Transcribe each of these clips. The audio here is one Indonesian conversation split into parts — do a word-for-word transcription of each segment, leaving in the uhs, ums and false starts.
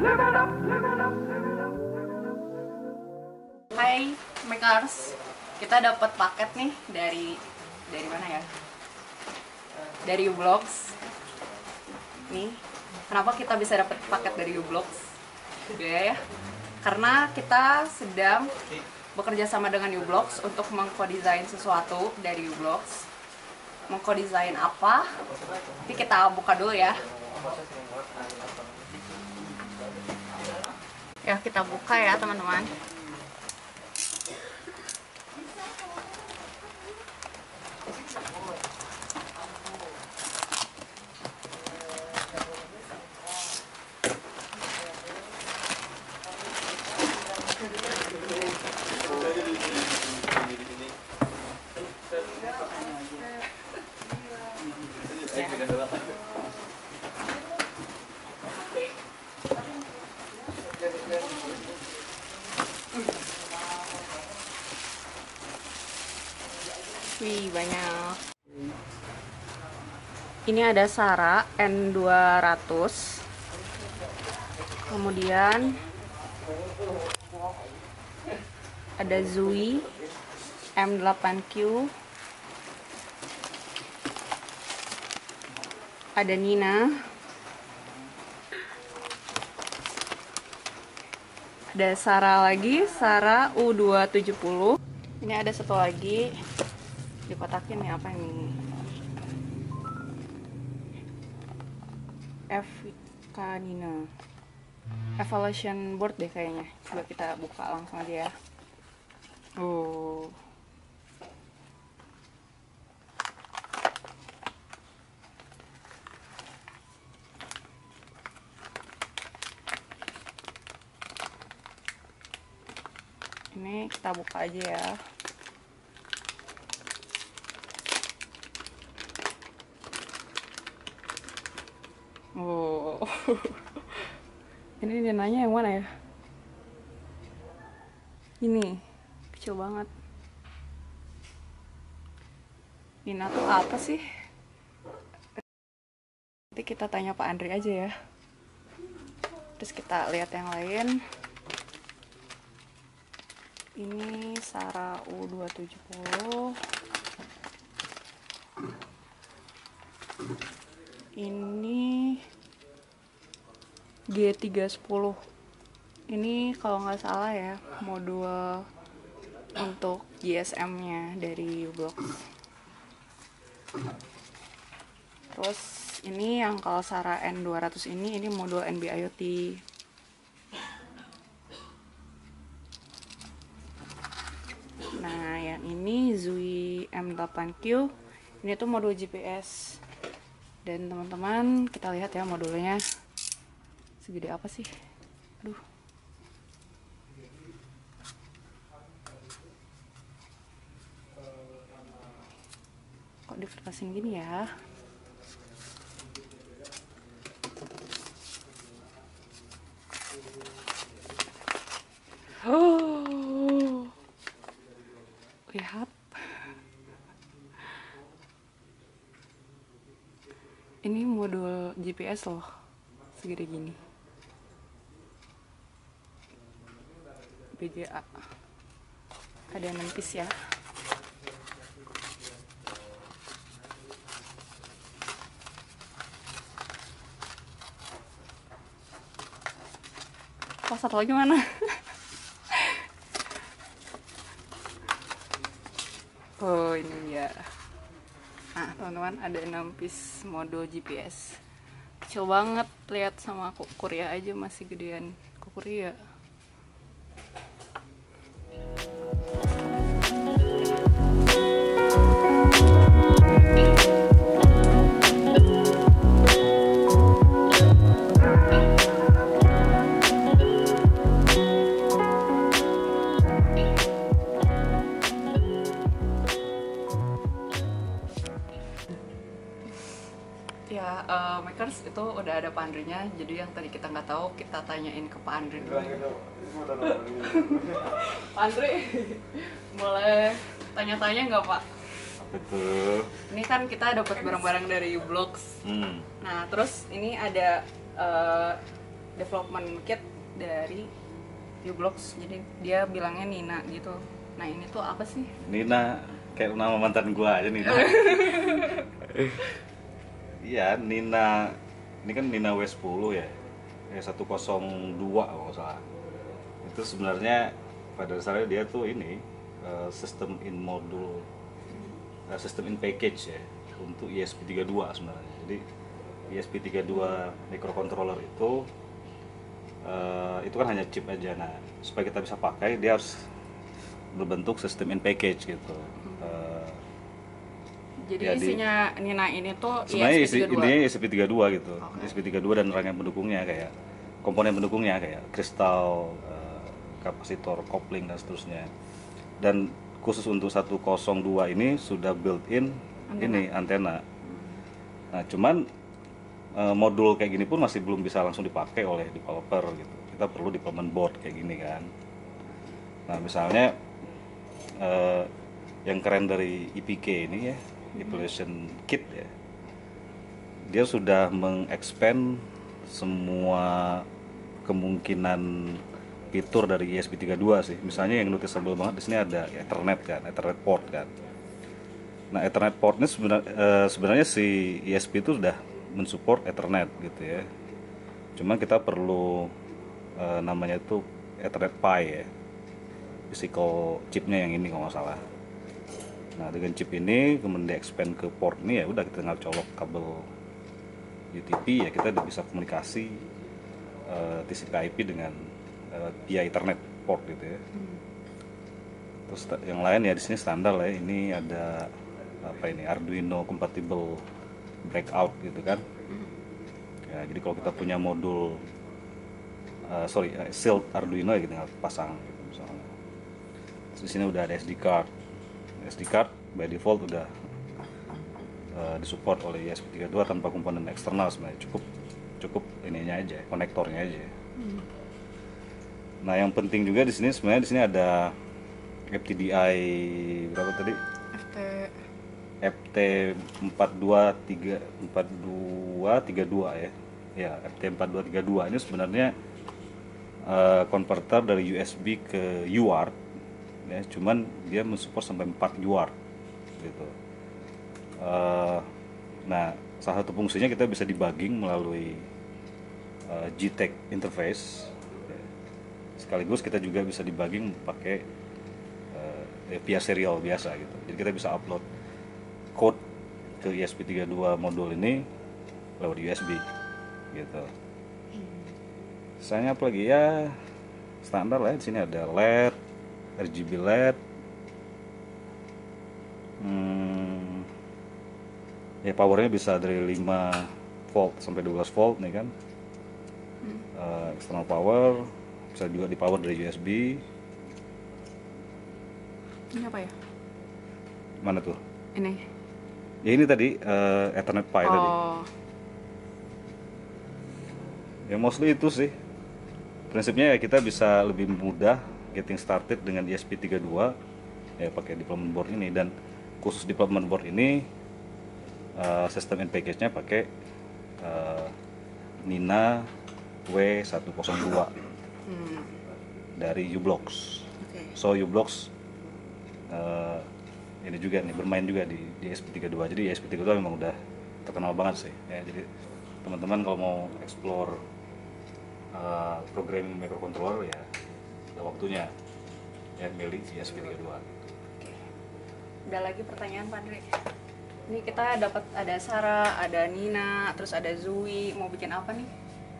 Hai makers, kita dapat paket nih dari dari mana ya? Dari U-Blox. Nih, kenapa kita bisa dapat paket dari U-Blox? Ya, ya. Karena kita sedang bekerja sama dengan U-Blox untuk mengkodesain sesuatu dari U-Blox. Mengkodesain apa? Nanti kita buka dulu ya. Ya, kita buka ya teman-teman. Wih, banyak. Ini ada Sara N dua ratus. Kemudian ada Zui M delapan Q. Ada Nina. Ada Sara lagi, Sara U dua tujuh nol. Ini ada satu lagi. Dikotakin nih, apa ini? F K Nina. Evaluation board deh kayaknya. Coba kita buka langsung aja ya. Oh. Ini kita buka aja ya. Oh. Ini dia nanya yang mana ya? Ini kecil banget. Nina tuh apa sih? Nanti kita tanya Pak Andri aja ya. Terus kita lihat yang lain. Ini Sara U dua tujuh nol. Ini G tiga sepuluh. Ini kalau nggak salah ya modul untuk G S M-nya dari U-Blox. Terus ini yang kalau Sara N dua ratus ini ini modul N B I O T. Nah, yang ini Zui M delapan Q. Ini tuh modul G P S. Dan teman-teman, kita lihat ya modulnya segede apa sih. Aduh. Kok dikertasin gini ya? Oh. Lihat. Ini modul G P S loh, segede gini. B G A. Ada enam piece ya. Oh, satu lagi mana? Oh, ini dia. Nah, teman-teman, ada enam piece modul G P S. Kecil banget, lihat sama Korea aja masih gedean Korea. Ya, uh, makers itu udah ada Pak Andrinya, jadi yang tadi kita nggak tahu kita tanyain ke Pak Andri dulu. Pak Andri, boleh tanya-tanya nggak Pak? Betul. Ini kan kita dapat barang-barang dari U-Blox. Hmm. Nah, terus ini ada uh, development kit dari U-Blox, jadi dia bilangnya Nina gitu. Nah ini tuh apa sih? Nina, kayak nama mantan gua aja Nina. Iya, Nina. Ini kan Nina W sepuluh ya. W seratus dua kalau nggak salah. Itu sebenarnya pada dasarnya dia tuh ini uh, sistem in modul, uh, sistem in package ya untuk E S P tiga puluh dua sebenarnya. Jadi E S P tiga puluh dua microcontroller itu uh, itu kan hanya chip aja. Nah, supaya kita bisa pakai dia harus berbentuk sistem in package gitu. Uh, Jadi ya, isinya di, Nina ini tuh sebenarnya E S P tiga puluh dua. Ini E S P tiga puluh dua gitu. Okay. E S P tiga puluh dua dan rangkaian pendukungnya kayak komponen pendukungnya kayak kristal, uh, kapasitor, kopling dan seterusnya. Dan khusus untuk seratus dua ini sudah built-in antena. Ini antena. Nah, cuman uh, modul kayak gini pun masih belum bisa langsung dipakai oleh developer gitu. Kita perlu development board kayak gini kan. Nah, misalnya uh, yang keren dari E P K ini ya, Evaluation Kit ya, dia sudah mengexpand semua kemungkinan fitur dari E S P tiga puluh dua sih. Misalnya yang noticeable banget di sini ada Ethernet kan, Ethernet port kan. Nah, Ethernet port ini sebenarnya, uh, sebenarnya si E S P itu sudah mensupport Ethernet gitu ya. Cuman kita perlu uh, namanya itu Ethernet Pi ya, physical chipnya yang ini kalau nggak salah. Nah, dengan chip ini kemudian di expand ke port ini ya udah kita tinggal colok kabel U T P ya, kita udah bisa komunikasi uh, T C P I P dengan uh, via Ethernet port gitu ya. Hmm. Terus yang lain ya di sini standar lah ya. Ini ada apa ini Arduino compatible breakout gitu kan. Hmm. Ya, jadi kalau kita punya modul uh, sorry uh, shield Arduino ya kita tinggal pasang gitu misalnya. Terus di sini udah ada S D card. S D card by default udah uh, disupport oleh E S P tiga puluh dua tanpa komponen eksternal sebenarnya, cukup cukup ininya aja, konektornya aja. Hmm. Nah, yang penting juga di sini sebenarnya di sini ada F T D I berapa tadi? F T F T empat dua tiga empat dua tiga dua ya. Ya, F T empat dua tiga dua ini sebenarnya uh, konverter dari U S B ke U A R T. Ya, cuman dia mensupport sampai empat U A R T gitu. Uh, nah, salah satu fungsinya kita bisa debugging melalui uh, G T E C interface. Ya. Sekaligus kita juga bisa debugging pakai uh, via serial biasa gitu. Jadi kita bisa upload code ke E S P tiga puluh dua modul ini lewat U S B gitu. Misalnya apa lagi ya, standar lah. Di sini ada L E D, R G B L E D, hmm, ya powernya bisa dari lima volt sampai dua belas volt nih kan. hmm. uh, external power bisa juga di power dari U S B. Ini apa ya? Mana tuh? Ini ya ini tadi uh, Ethernet Pi. Oh. Tadi ya mostly itu sih prinsipnya. Ya kita bisa lebih mudah getting started dengan E S P tiga puluh dua ya pakai development board ini. Dan khusus development board ini uh, sistem in package-nya pakai uh, Nina W seratus dua hmm. dari U-Blox. Okay. So U-Blox uh, ini juga nih bermain juga di, di E S P tiga puluh dua. Jadi E S P tiga puluh dua memang udah terkenal banget sih ya. Jadi teman-teman kalau mau explore uh, programming microcontroller ya udah waktunya ya milih E S P tiga puluh dua. Oke. Udah lagi pertanyaan Pak Andre. Ini kita dapat ada Sarah, ada Nina, terus ada Zui. Mau bikin apa nih?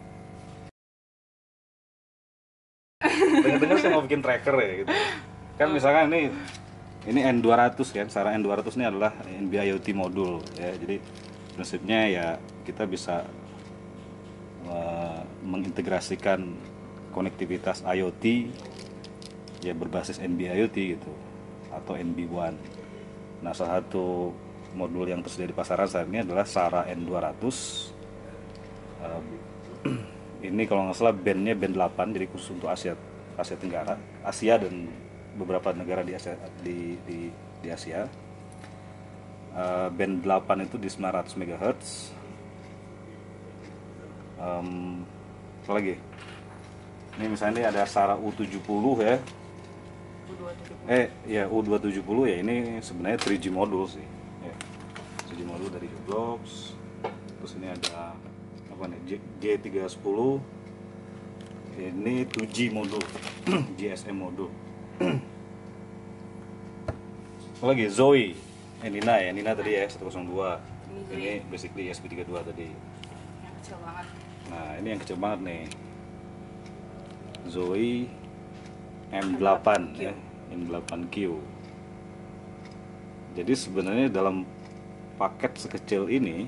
Dengar-dengar saya mau bikin tracker ya gitu. Kan misalkan ini ini N dua ratus kan. Sarah N dua ratus ini adalah N B I o T modul ya. Jadi prinsipnya ya kita bisa uh, mengintegrasikan konektivitas IoT ya berbasis N B I o T gitu atau N B satu. Nah, salah satu modul yang tersedia di pasaran saat ini adalah Sarah N dua ratus. Uh, ini kalau nggak salah bandnya band delapan, jadi khusus untuk Asia Asia Tenggara, Asia dan beberapa negara di Asia di di, di Asia. Uh, band delapan itu di sembilan ratus megahertz. Um, Apa lagi? Ini misalnya ini ada Sara U tujuh puluh ya. U dua tujuh puluh. Eh, ya U dua tujuh puluh ya, ini sebenarnya tiga G modul sih. Ya. tiga G modul dari U-Blox. Terus ini ada apa nih? G tiga sepuluh. Ini dua G modul. G S M modul. Apa lagi? Zoe. Eh, Nina ya, Nina tadi ya seratus dua. Ini basically S P tiga puluh dua tadi. Yang kecil banget. Nah, ini yang kecil banget nih. Zoe M delapan ya, M delapan Q. Jadi sebenarnya dalam paket sekecil ini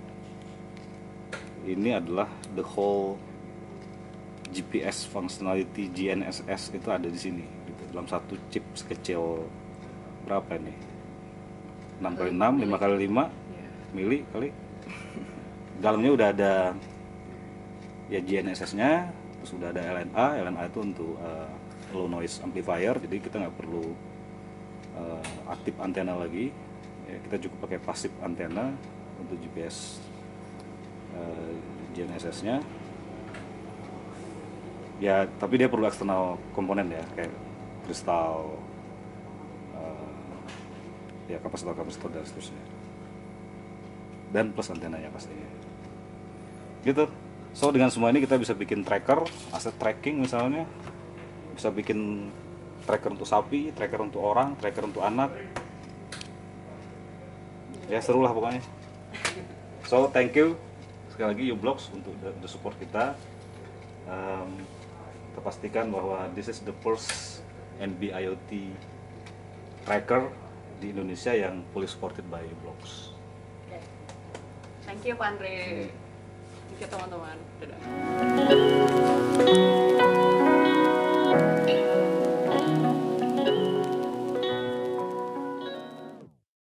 ini adalah the whole G P S functionality G N S S itu ada di sini gitu. Dalam satu chip sekecil berapa ini? enam kali enam, lima kali lima mili kali. Dalamnya udah ada ya G N S S-nya, terus udah ada L N A. L N A itu untuk uh, low noise amplifier, jadi kita nggak perlu uh, aktif antena lagi ya, kita cukup pakai pasif antena untuk G P S uh, G N S S-nya ya, tapi dia perlu eksternal komponen ya, kayak kristal uh, ya, kapasitor-kapasitor dan seterusnya, dan plus antenanya pastinya gitu. So dengan semua ini kita bisa bikin tracker, aset tracking misalnya, bisa bikin tracker untuk sapi, tracker untuk orang, tracker untuk anak. Ya seru lah pokoknya. So thank you sekali lagi U-Blox untuk the, the support kita. Um, kita pastikan bahwa this is the first N B I O T tracker di Indonesia yang fully supported by U-Blox. Okay. Thank you Pak Andre. Thank you teman-teman. Dadah.